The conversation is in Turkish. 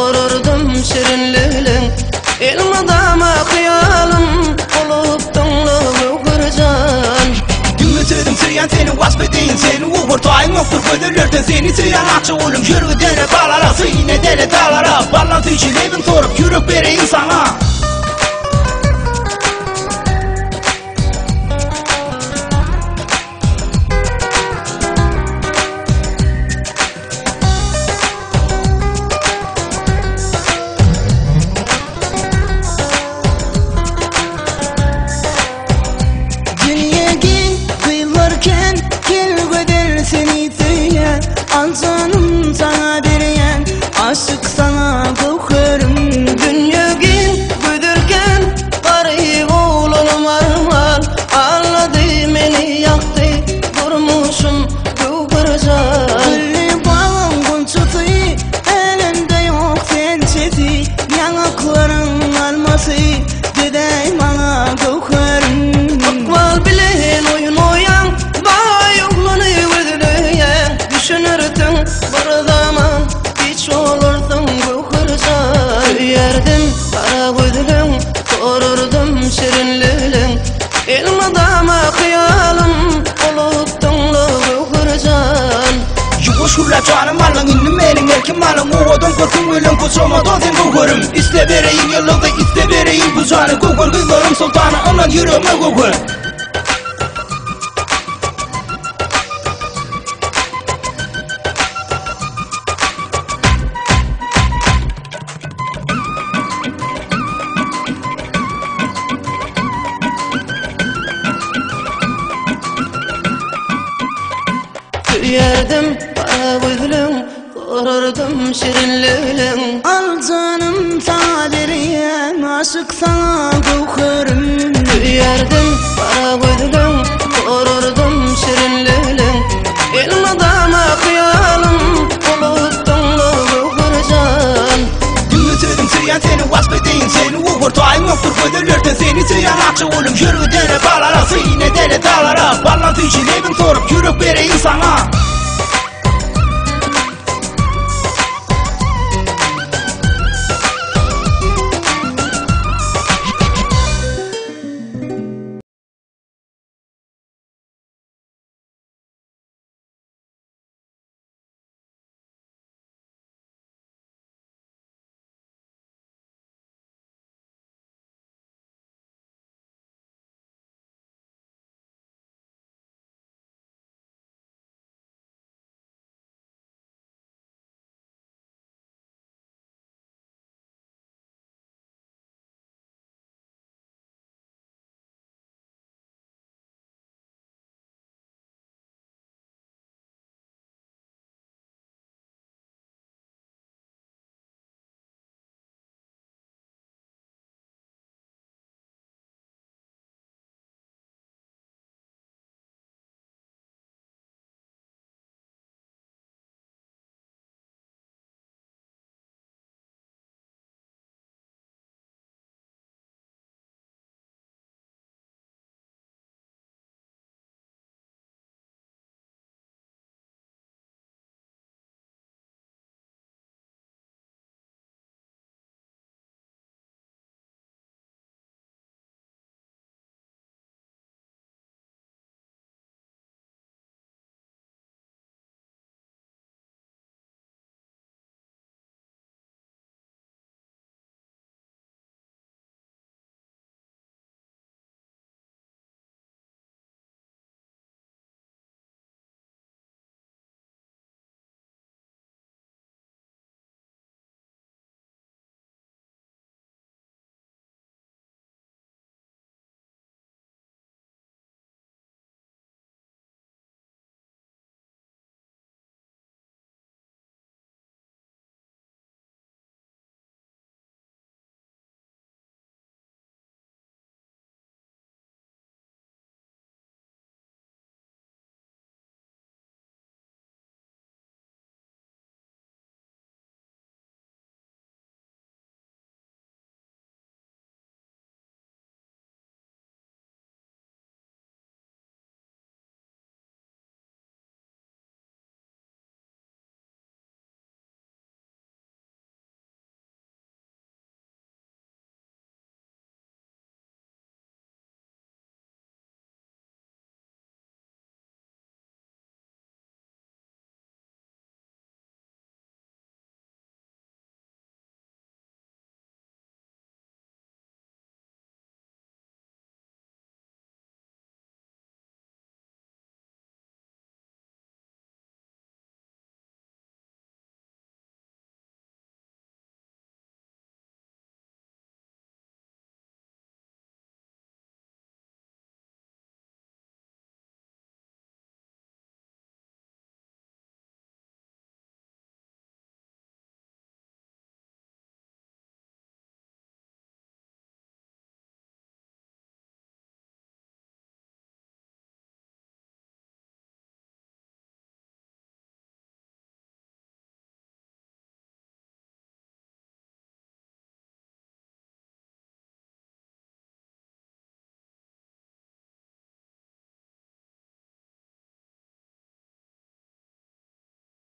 korurdum şirinliğin. Elmadama hıyalım olup tonluğu kırcan. Dümü söyledim söyleyen seni vasfedeyim. Seni uğurtayın yoktur ködürlerden. Seni söyleyen akça oğlum yürü dere bağlara. Sıyne dere dağlara. Bağlantı için evin sorup yürük vereyim sana. Al canım sana biriyen, aşık sana kokarım. Dünyagin güdürken qarı oğlum armal. Anladı meni yaktı durmuşum kıvırcan. Gülü bağım gunçutu, elimde yok pençeti. Yanakların alması, dedey bana kokarım. Akval bilen oyun oyan, bay oğlanı öldürüyen. Düşünürdün bir zaman, hiç olurdun kıvırcan. Yerdim kara gözlüm, korurdum şirinliğin. Elmadama hıyalım olup tonluğu kırcan. Şurla canım alın indim elin erkim alın. Oğudun korkum ölüm kusumadan sen kokarım. İste vereyim yıllığı iste vereyim bu canı. Kokar kızlarım sultanı ondan yüreğime kokar. Yerdim kara gözlüm, korurdum şirinliğin. Al canım sana biriyen, aşık sana kokarım. Yerdim kara gözlüm, korurdum şirinliğin. Elmadama hıyalım olup tonluğu kırcan. Dümü söyledim söyleyen seni vasfedeyim. Seni uğurtayın yoktur ködürlerden. Seni söyleyen akça oğlum yürü dere bağlara. Sıyne dere dağlara. Bağlantı için evin sorup yürük vereyim sana.